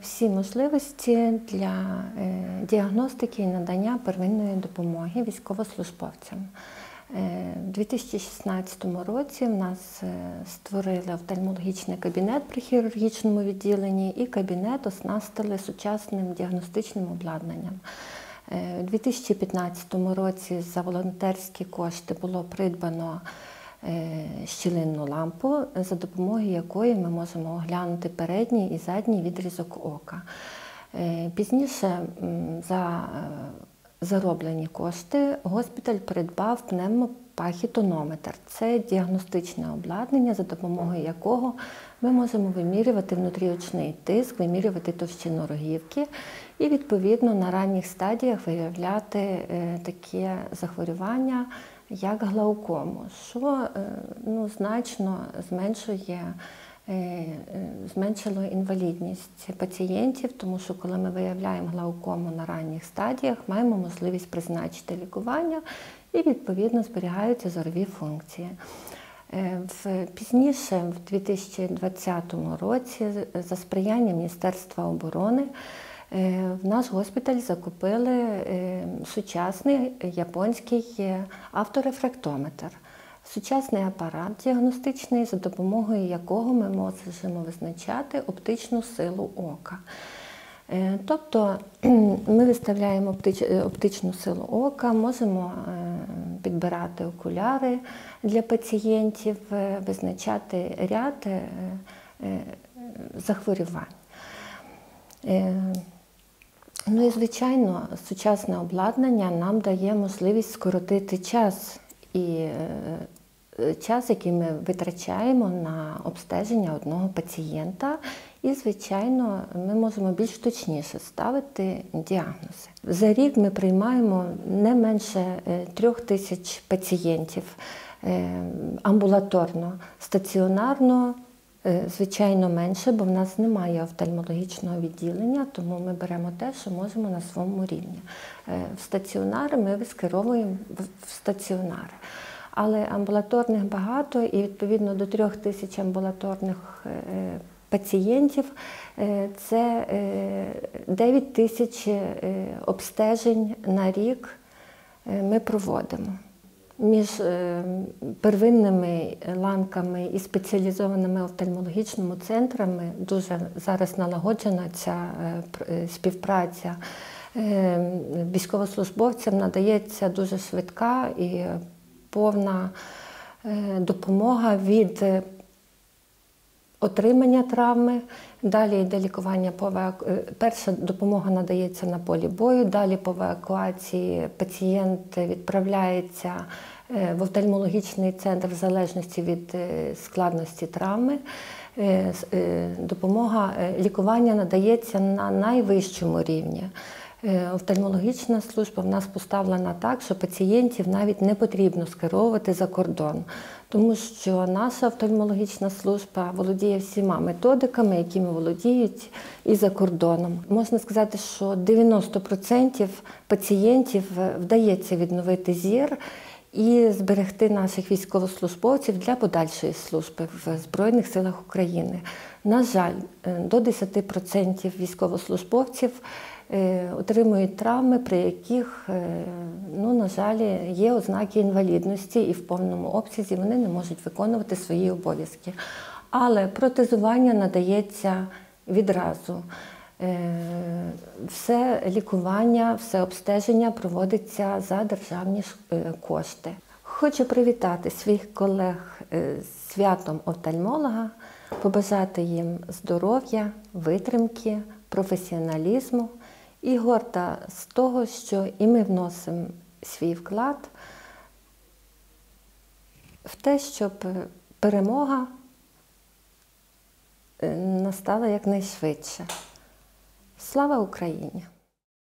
всі можливості для діагностики і надання первинної допомоги військовослужбовцям. У 2016 році в нас створили офтальмологічний кабінет при хірургічному відділенні і кабінет оснастили сучасним діагностичним обладнанням. У 2015 році за волонтерські кошти було придбано щілинну лампу, за допомогою якої ми можемо оглянути передній і задній відрізок ока. Пізніше за зароблені кошти госпіталь придбав пневмопахітонометр. Це діагностичне обладнання, за допомогою якого ми можемо вимірювати внутріочний тиск, вимірювати товщину рогівки і, відповідно, на ранніх стадіях виявляти таке захворювання, як глаукому, що значно зменшило інвалідність пацієнтів, тому що коли ми виявляємо глаукому на ранніх стадіях, маємо можливість призначити лікування і, відповідно, зберігаються зорові функції. Пізніше, в 2020 році, за сприяння Міністерства оборони, в наш госпіталь закупили сучасний японський авторефрактометр. Сучасний апарат діагностичний, за допомогою якого ми можемо визначати оптичну силу ока. Тобто ми виставляємо оптичну силу ока, можемо підбирати окуляри для пацієнтів, визначати ряд захворювань. Ну і, звичайно, сучасне обладнання нам дає можливість скоротити час, який ми витрачаємо на обстеження одного пацієнта. І, звичайно, ми можемо більш точніше ставити діагнози. За рік ми приймаємо не менше 3000 пацієнтів амбулаторно, стаціонарно, звичайно, менше, бо в нас немає офтальмологічного відділення, тому ми беремо те, що можемо на своєму рівні. В стаціонари ми скеровуємо в стаціонари. Але амбулаторних багато, і відповідно до 3000 амбулаторних пацієнтів це 9000 обстежень на рік ми проводимо. Між первинними ланками і спеціалізованими офтальмологічними центрами дуже зараз налагоджена ця співпраця. Військовослужбовцям надається дуже швидка і повна допомога від отримання травми, далі йде лікування перша допомога надається на полі бою, далі по евакуації пацієнт відправляється в офтальмологічний центр в залежності від складності травми. Лікування надається на найвищому рівні. Офтальмологічна служба в нас поставлена так, що пацієнтів навіть не потрібно скеровувати за кордон, тому що наша офтальмологічна служба володіє всіма методиками, якими володіють і за кордоном. Можна сказати, що 90% пацієнтів вдається відновити зір і зберегти наших військовослужбовців для подальшої служби в Збройних силах України. На жаль, до 10% військовослужбовців отримують травми, при яких, на жаль, є ознаки інвалідності і в повному обсязі вони не можуть виконувати свої обов'язки. Але протезування надається відразу. Все лікування, все обстеження проводиться за державні кошти. Хочу привітати своїх колег з святом офтальмолога, побажати їм здоров'я, витримки, професіоналізму і горда з того, що і ми вносимо свій вклад в те, щоб перемога настала якнайшвидше. Слава Україні!